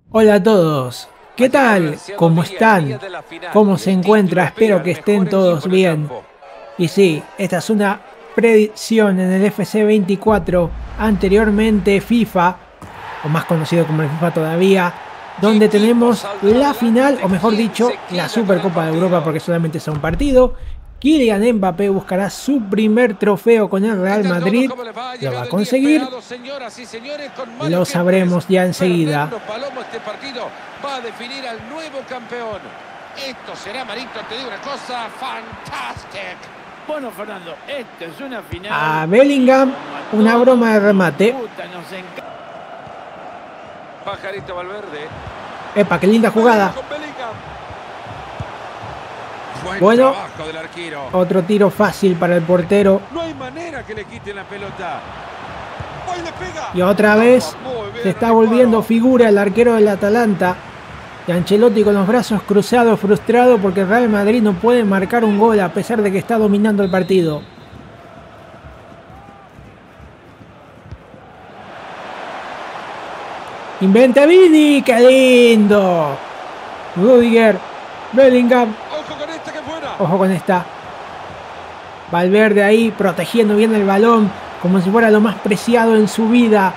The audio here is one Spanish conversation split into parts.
Hola a todos, ¿qué tal? ¿Cómo están? ¿Cómo se encuentra? Espero que estén todos bien. Y sí, esta es una predicción en el FC 24, anteriormente FIFA, o más conocido como el FIFA todavía, donde tenemos la final, o mejor dicho, la Supercopa de Europa, porque solamente es un partido. Kylian Mbappé buscará su primer trofeo con el Real Madrid. ¿Lo va a conseguir? Lo sabremos ya enseguida. Este partido va a definir al nuevo campeón. Esto será, Marito, te digo una cosa, fantástica. Bueno, Fernando, esto es una final. A Bellingham, una broma de remate. Pajarito Valverde. Epa, qué linda jugada. Bueno, otro tiro fácil para el portero. No hay manera que le quiten la pelota. Y otra vez se está volviendo figura el arquero del Atalanta. Y Ancelotti con los brazos cruzados, frustrado porque Real Madrid no puede marcar un gol a pesar de que está dominando el partido. Inventa Vini, qué lindo. Rudiger, Bellingham. Ojo con esta. Valverde ahí protegiendo bien el balón como si fuera lo más preciado en su vida.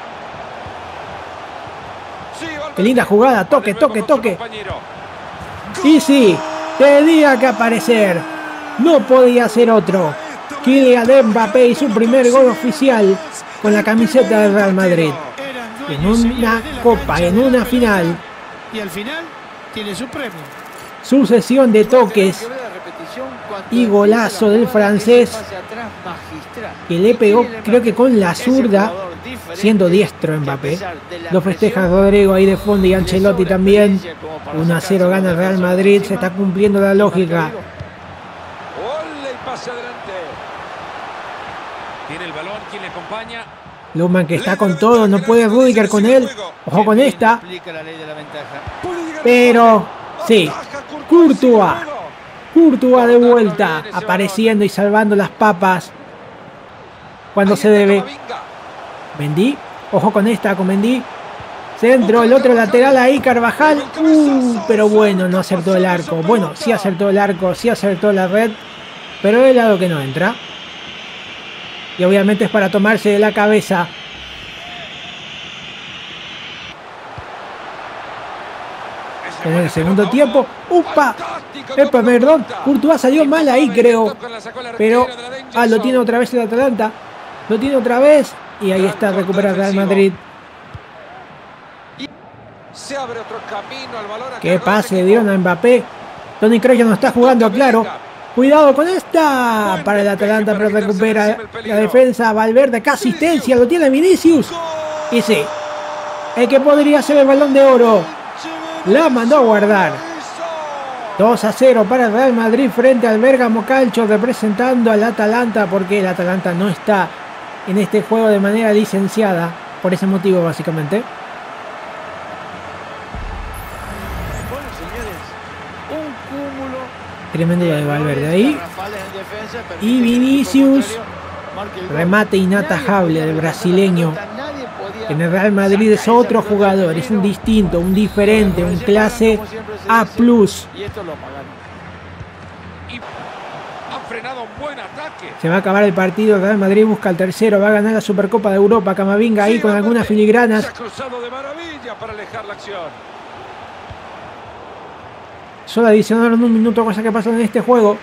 Qué linda jugada, toque, toque, toque. Y sí, tenía que aparecer. No podía ser otro. Kylian Mbappé y su primer gol oficial con la camiseta del Real Madrid. En una copa, en una final. Y al final tiene su premio. Sucesión de toques y golazo del francés que le pegó, creo que con la zurda, siendo diestro Mbappé. Lo festeja Rodrigo ahí de fondo y Ancelotti también. 1-0 gana el Real Madrid, se está cumpliendo la lógica. Tiene el balón, quien le acompaña. Luman que está con todo, no puede Rudiger con él. Ojo con esta. Pero sí, Courtois de vuelta, apareciendo y salvando las papas cuando se debe. Mendy, ojo con esta, con Mendy. Centro, el otro lateral ahí, Carvajal. Pero bueno, no acertó el arco. Bueno, sí acertó el arco, sí acertó la red, pero el lado que no entra. Y obviamente es para tomarse de la cabeza. En el segundo tiempo. ¡Upa! ¡Epa, perdón! Courtois salió mal ahí, creo. Pero, lo tiene otra vez el Atalanta. Lo tiene otra vez. Y ahí está, recupera el Real Madrid. ¡Qué pase le dieron a Mbappé! Toni Kroos ya no está jugando, claro. Cuidado con esta. Para el Atalanta, pero recupera la defensa. Valverde, ¡qué asistencia! Lo tiene Vinicius. Y sí, el que podría ser el Balón de Oro. La mandó a guardar. 2-0 para el Real Madrid frente al Bergamo Calcio, representando al Atalanta, porque el Atalanta no está en este juego de manera licenciada, por ese motivo básicamente. Bueno, señores, un cúmulo. Tremendo lo de Valverde ahí. Y Vinicius, remate inatajable del brasileño. En el Real Madrid es otro jugador, es un distinto, un diferente, un clase A+. Se va a acabar el partido, el Real Madrid busca el tercero, va a ganar la Supercopa de Europa. Camavinga ahí con algunas filigranas. Solo adicionaron un minuto, cosa que pasó en este juego.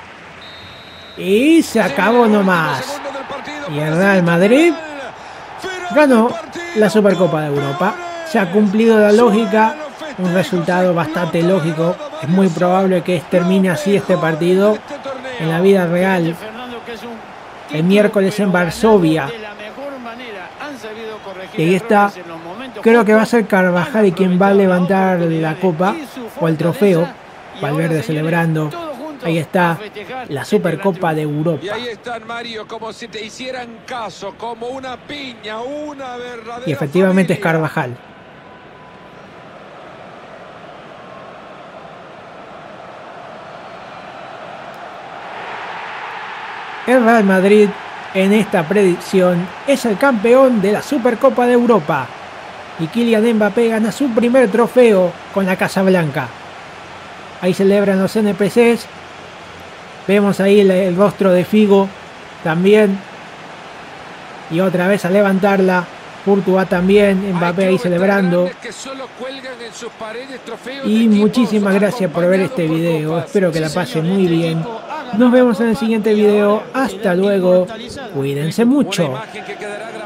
Y se acabó nomás. Y el Real Madrid ganó la Supercopa de Europa. Se ha cumplido la lógica, un resultado bastante lógico. Es muy probable que termine así este partido en la vida real. El miércoles en Varsovia. Y ahí está. Creo que va a ser Carvajal quien va a levantar la copa o el trofeo. Valverde celebrando. Ahí está la Supercopa de Europa. Y ahí están, Mario, como si te hicieran caso, como una piña, una verdadera. Y efectivamente es Carvajal. El Real Madrid en esta predicción es el campeón de la Supercopa de Europa. Y Kylian Mbappé gana su primer trofeo con la Casa Blanca. Ahí celebran los NPCs. Vemos ahí el rostro de Figo también. Y otra vez a levantarla. Courtois también. Mbappé ahí celebrando. Y muchísimas gracias por ver este video. Espero que la pasen muy bien. Nos vemos en el siguiente video. Hasta luego. Cuídense mucho.